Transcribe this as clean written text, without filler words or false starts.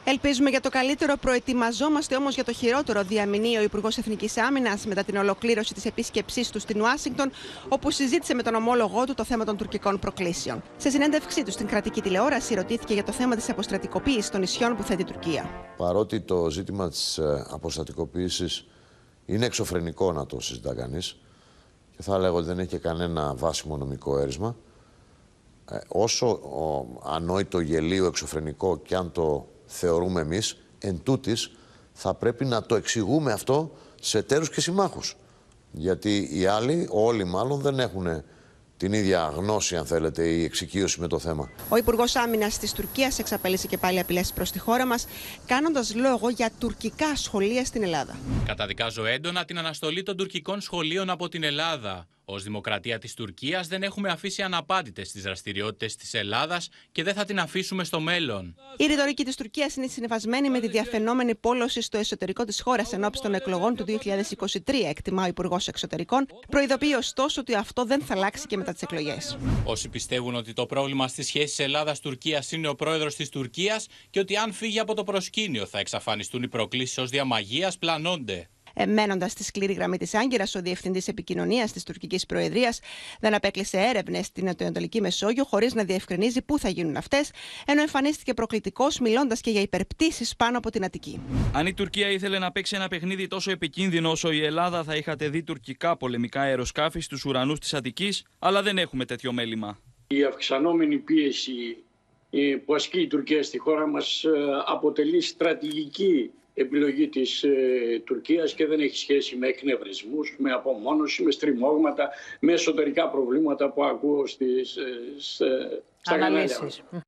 Ελπίζουμε για το καλύτερο, προετοιμαζόμαστε όμως για το χειρότερο, διαμηνύει ο Υπουργός Εθνικής Άμυνας μετά την ολοκλήρωση της επίσκεψής του στην Ουάσιγκτον, όπου συζήτησε με τον ομόλογό του το θέμα των τουρκικών προκλήσεων. Σε συνέντευξή του στην κρατική τηλεόραση, ρωτήθηκε για το θέμα της αποστρατικοποίησης των νησιών που θέτει η Τουρκία. Παρότι το ζήτημα της αποστρατικοποίησης είναι εξωφρενικό να το συζητά κανείς, και θα έλεγα ότι δεν έχει κανένα βάσιμο νομικό αίρισμα, όσο ανόητο, γελίο, εξωφρενικό και αν το θεωρούμε εμείς, εν τούτης, θα πρέπει να το εξηγούμε αυτό σε εταίρους και συμμάχους. Γιατί οι άλλοι, όλοι μάλλον, δεν έχουν την ίδια γνώση, αν θέλετε, ή εξοικείωση με το θέμα. Ο Υπουργός Άμυνας της Τουρκίας εξαπέλυσε και πάλι απειλές προς τη χώρα μας, κάνοντας λόγο για τουρκικά σχολεία στην Ελλάδα. Καταδικάζω έντονα την αναστολή των τουρκικών σχολείων από την Ελλάδα. Ως Δημοκρατία της Τουρκίας δεν έχουμε αφήσει αναπάντητες τις δραστηριότητες της Ελλάδας και δεν θα την αφήσουμε στο μέλλον. Η ρητορική της Τουρκίας είναι συνυφασμένη με τη διαφαινόμενη πόλωση στο εσωτερικό της χώρας ενόψει των εκλογών του 2023, εκτιμά ο Υπουργός Εξωτερικών, προειδοποιεί ωστόσο ότι αυτό δεν θα αλλάξει και μετά τις εκλογές. Όσοι πιστεύουν ότι το πρόβλημα στις σχέσεις Ελλάδας-Τουρκίας είναι ο πρόεδρος της Τουρκίας και ότι αν φύγει από το προσκήνιο θα εξαφανιστούν οι προκλήσεις ως διαμαγείας, πλανώνται. Μένοντας στη σκληρή γραμμή της Άγκυρας, ο Διευθυντής Επικοινωνίας της Τουρκικής Προεδρίας δεν απέκλεισε έρευνες στην Ανατολική Μεσόγειο χωρίς να διευκρινίζει πού θα γίνουν αυτές, ενώ εμφανίστηκε προκλητικός μιλώντας και για υπερπτήσεις πάνω από την Αττική. Αν η Τουρκία ήθελε να παίξει ένα παιχνίδι τόσο επικίνδυνο όσο η Ελλάδα, θα είχατε δει τουρκικά πολεμικά αεροσκάφη στους ουρανούς της Αττικής, αλλά δεν έχουμε τέτοιο μέλημα. Η αυξανόμενη πίεση που ασκεί η Τουρκία στη χώρα μας αποτελεί στρατηγική επιλογή της Τουρκίας και δεν έχει σχέση με εκνευρισμούς, με απομόνωση, με στριμώγματα, με εσωτερικά προβλήματα που ακούω στα κανάλια.